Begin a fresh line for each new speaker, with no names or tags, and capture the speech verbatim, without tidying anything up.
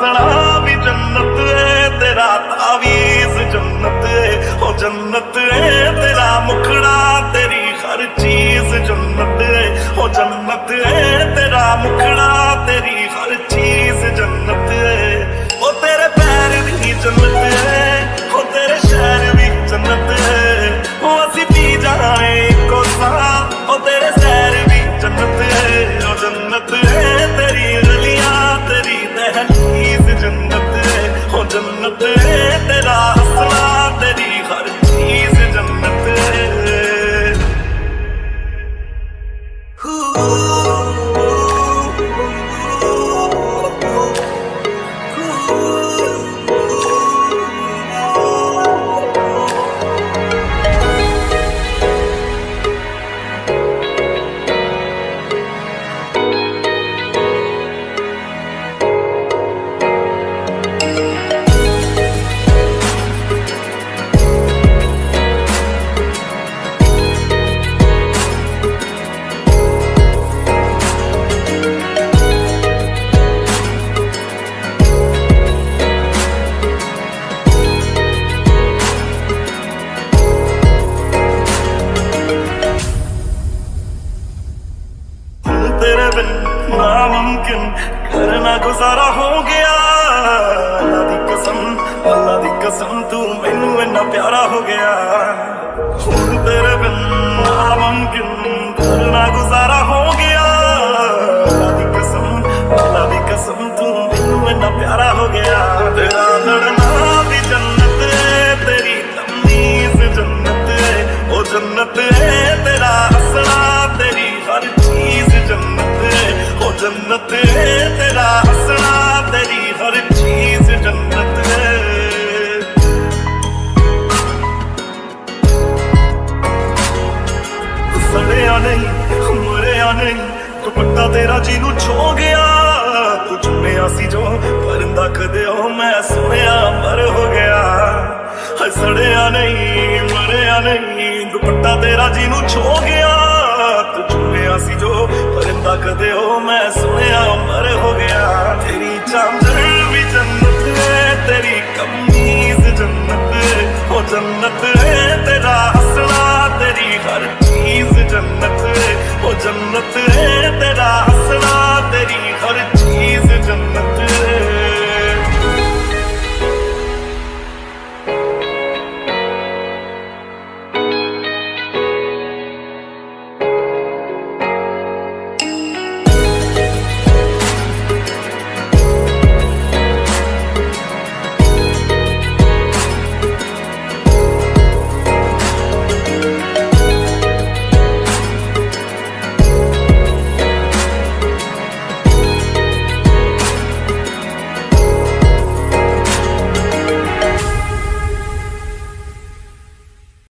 हंसना भी जन्नत है, तेरा तावीज़ जन्नत है, ओ जन्नत है तेरा मुखड़ा, तेरी हर चीज जन्नत है, ओ जन्नत है तेरा मुखड़ा, तेरी हर चीज जन्नत है। ओ तेरे पैर भी जन्नत है, ओ तेरे शहर भी जन्नत है, ओ असी पी जाए को सा, ओ तेरे सैर भी जन्नत है, ओ जन्नत है तेरी गलियां, तेरी दहलीज जन्नत है, ओ जन्नत है तेरा हंसना, तेरी हर चीज जन्नत है। नामुमकिन करना गुजारा हो गया, अल्लाह दी कसम, अल्लाह दी कसम तू मैनू इन्ना प्यारा हो गया। हुण तेरे बिन नामुमकिन करना गुजारा हो गया, अल्लाह दी कसम, अल्लाह दी कसम तू मैनू इन्ना प्यारा हो गया। तेरा लड़ना भी जन्नत है, तेरी तमीज जन्नत है, ओ जन्नत है तेरा हंसना, तेरी हर चीज जन्नत है, ओ जन्नत है तेरा हंसना, तेरी हर चीज जन्नत है। सड़िया नहीं मरिया नहीं, दुपट्टा तेरा जीनू छो गया, तू चुनिया सी जो परिंदा कदे हो, मैं सुनिया मर हो गया। सड़िया नहीं मरिया नहीं, दुपट्टा तेरा जीनू छो गया, तू चुनिया सी जो परिंदा कदे हो, मैं सुनिया मर हो गया। तेरी चांदर भी जन्नत है, तेरी कमीज जन्नत है, ओ जन्नत है तेरा हंसना, तेरी हर चीज जन्नत है, ओ जन्नत है तेरा हंसना, तेरी हर चीज जन्नत